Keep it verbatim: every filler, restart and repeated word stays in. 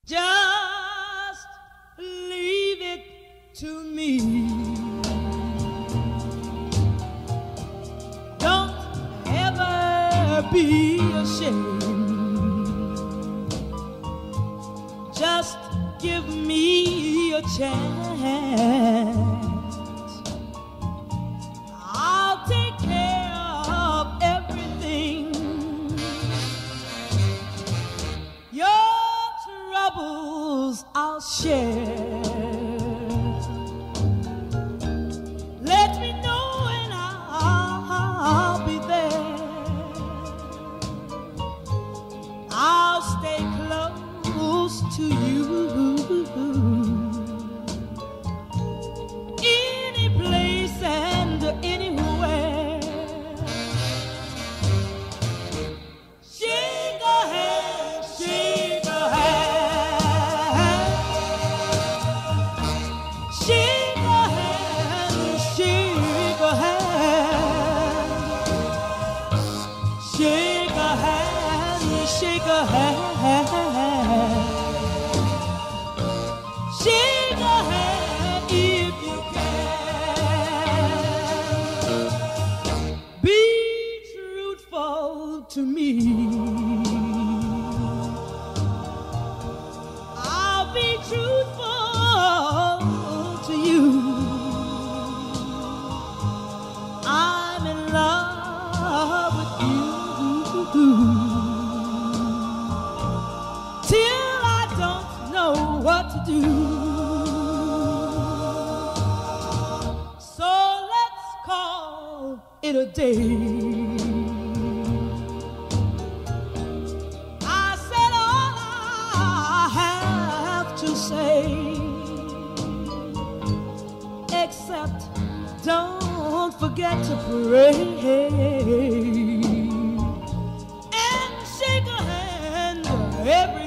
Just leave it to me. Don't ever be ashamed. Just give me a chance. I'll take care of everything. Your troubles I'll share. Let me know and I'll, I'll be there. I'll stay close to you. Any place and anywhere. Shake a hand, shake a hand. Shake a hand, shake a hand. Shake a hand, shake a hand. Shake a hand if you can. Be truthful to me. I'll be truthful to you. I'm in love with you. Till I don't know what to do. So let's call it a day. I said all I have to say, except don't forget to pray and shake a hand every